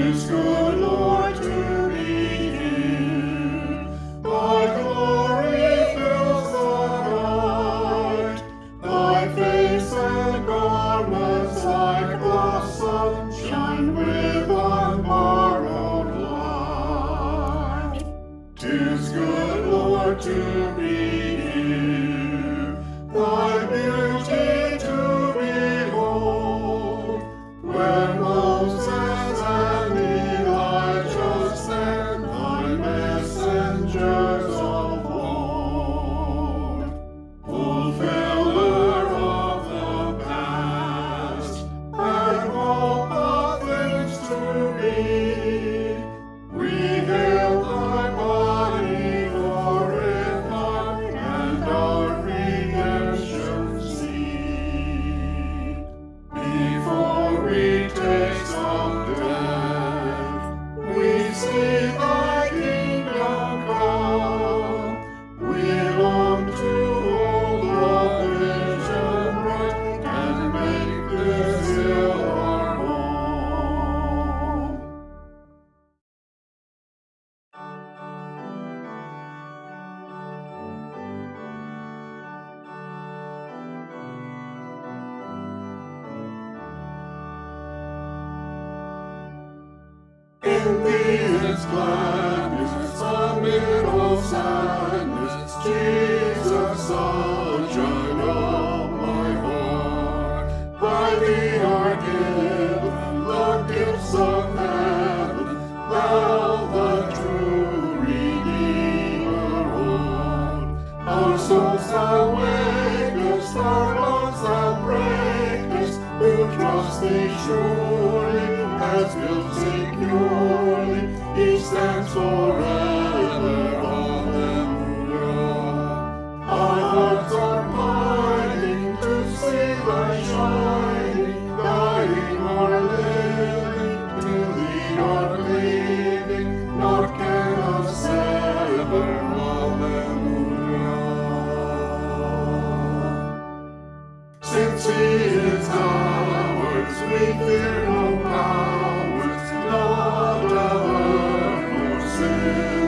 'Tis good, Lord, to be here. Thy glory fills the night. Thy face and garments like the sun shine with unborrowed light. 'Tis good, Lord, to be here. Thy beauty to behold. When Moses and Elijah sent thy messengers of old, fulfiller of the past, and hope of things to be, we hail thy body glorified and our redemption seed. Before we taste of death, we see thy kingdom come. We long to hold the vision bright and make this hill our home. In thee is gladness, amid all sadness, Jesus, sunshine of my heart. By thee are given the gifts of heaven, thou the true Redeemer old. Our souls thou wakest, our bonds thou breakest, who trust thee surely, has built securely, he stands forever, hallelujah. Our hearts are pining to see thy shining, dying or living, till thee are cleaving, nor can us sever, hallelujah. Since he is ours, we fear no powers, not of earth nor sin.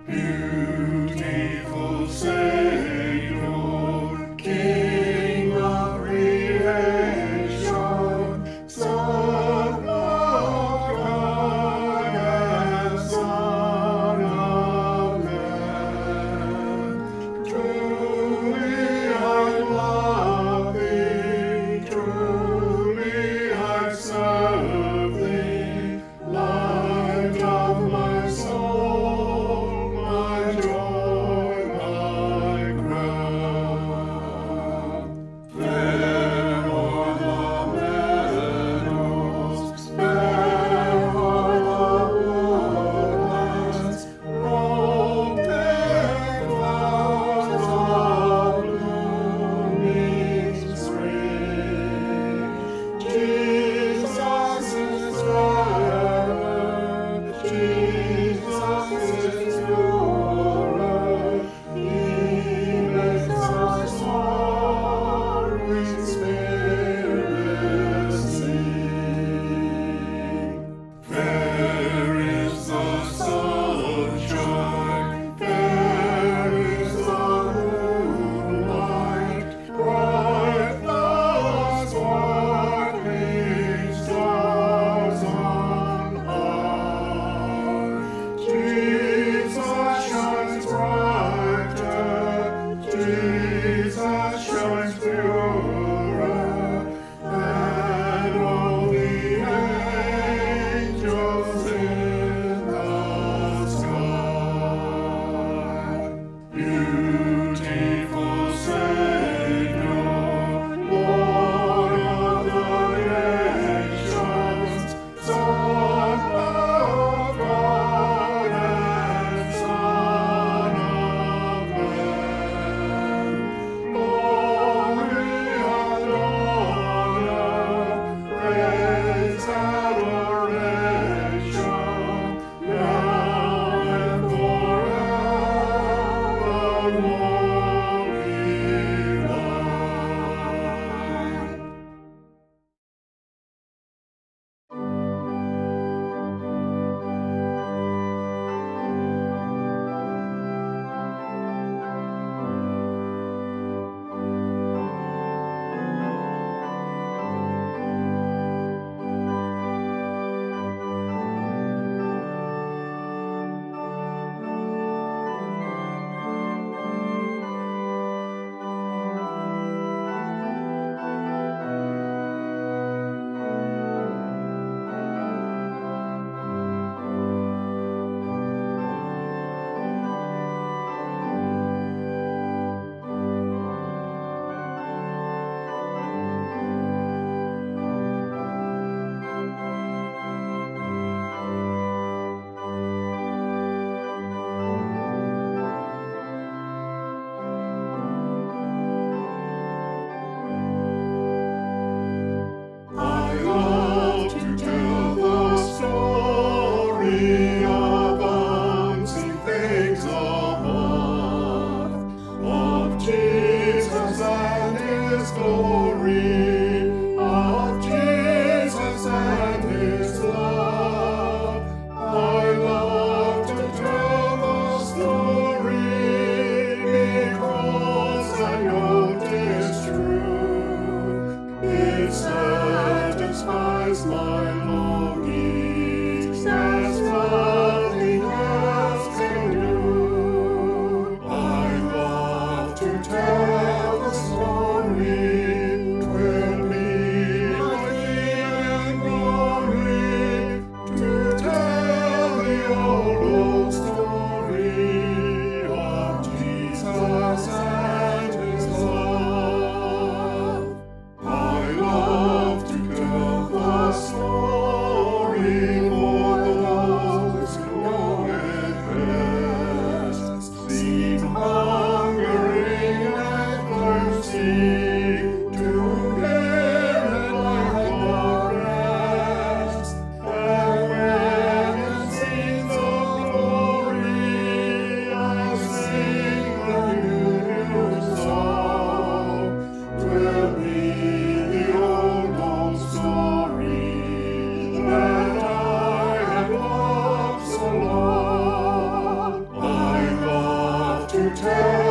Beautiful Savior, King of creation, Son of God and Son of Man. Truly I love thee, truly I serve thee, light of my soul, my joy, my tell